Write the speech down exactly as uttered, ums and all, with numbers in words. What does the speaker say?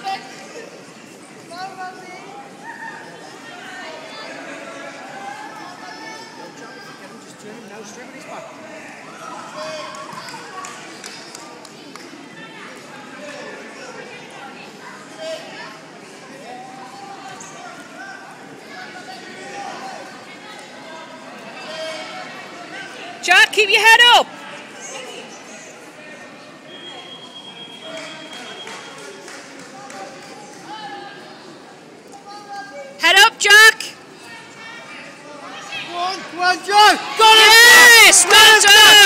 Just turn him now, straight on his back. Jack, keep your head up. Head up, Jack. Go on, go on, Joe. Got it. Yes, well done.